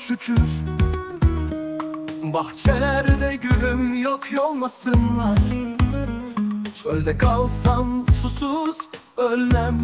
şükür. Bahçelerde gülüm yok, yolmasınlar. Çölde kalsam susuz ölmem.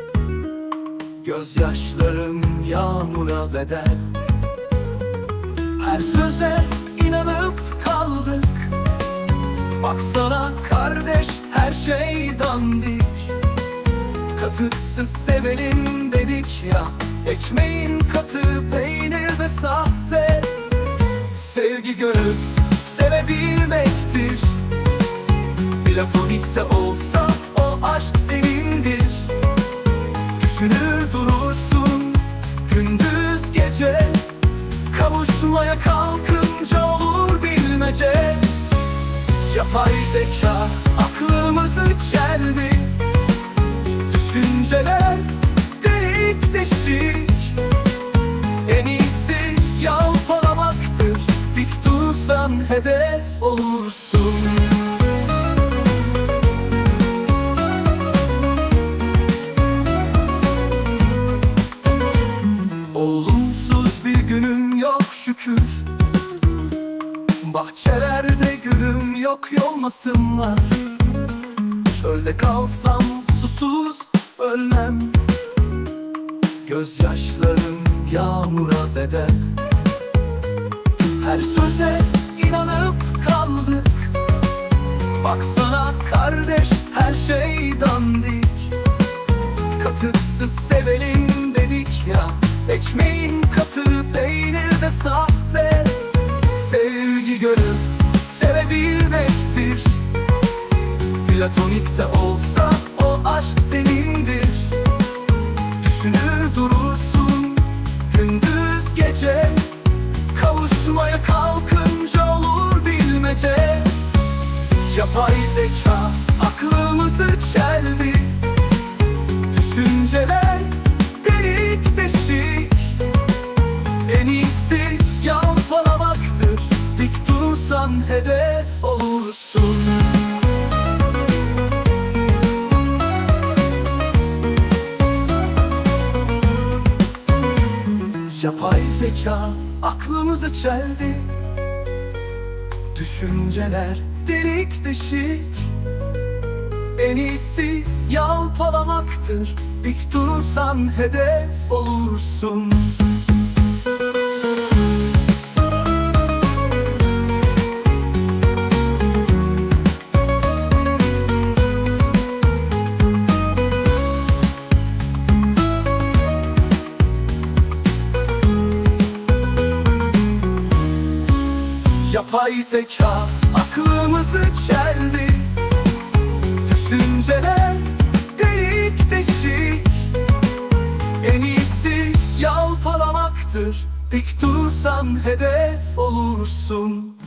Gözyaşlarım yağmura bedel. Her söze inanıp kaldık. Baksana kardeş, her şey dandik. Katıksız sevelim dedik ya, ekmeğin katı, peynir de sahte. Sevgi görüp sevebilmektir. Platonikte olsa o aşk senindir. Düşünür durursun gündüz gece, kavuşmaya kalkınca olur bilmece. Yapay zeka aklımızı çeldi. Düşünceler delik deşik. En iyisi yalpalamaktır. Dik dursan hedef olursun. Olumsuz bir günüm yok şükür. Bahçelerde gülüm yok, yolmasınlar. Çölde kalsam susuz ölmem. Gözyaşlarım yağmura bedel. Her söze inanıp kaldık. Baksana kardeş, her şey dandik. Katıksız sevelim dedik ya, ekmeğin katı, peynir de sahte. Sevgi görüp sevebilmektir. Platonikte olsa o aşk senindir. Düşünür durursun gündüz gece, kavuşmaya kalkınca olur bilmece. Yapay zeka aklımızı çeldi. Düşünceler delik deşik. En iyisi yalpalamaktır. Dik dursan hedef olursun. Yapay zeka aklımızı çeldi. Düşünceler delik deşik. En iyisi yalpalamaktır. Dik dursan hedef olursun. Yapay zeka aklımızı çeldi. Düşünceler delik deşik. En iyisi yalpalamaktır. Dik dursan hedef olursun.